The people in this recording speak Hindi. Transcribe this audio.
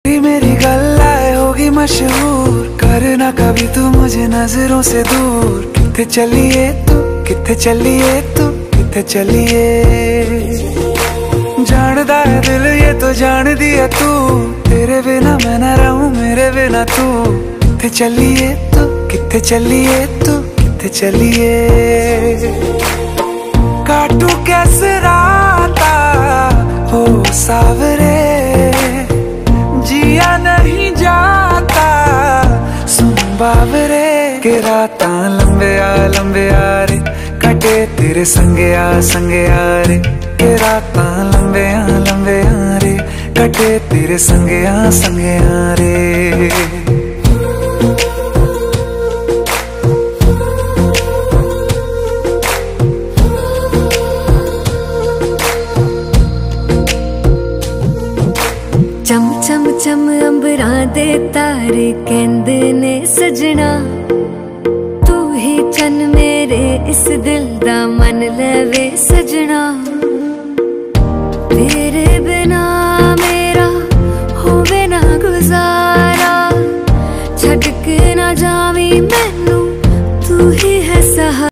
मेरी गल्ला होगी मशहूर, करना कभी तू मुझे नजरों से दूर। किथे चलिए तू, किथे चलिए तू, किथे चलिए। जानदा है दिल ये तो जान दिया तू, तेरे बिना मैं ना रहूं मेरे बिना तू। किथे चलिए तू, किथे चलिए तू, किथे चलिए। काटू कैसे राता हो सावरे, जिया नहीं जाता सुन बावरे। के राता लंबे आ रे, कटे तेरे संगे आ रे। के राता लंबे आ रे, कटे तेरे संगे आ रे। चम चम चम अंबरां दे तारे कहंदे ने सजना, तू ही चन मेरे इस दिल दा मन लवे सजना।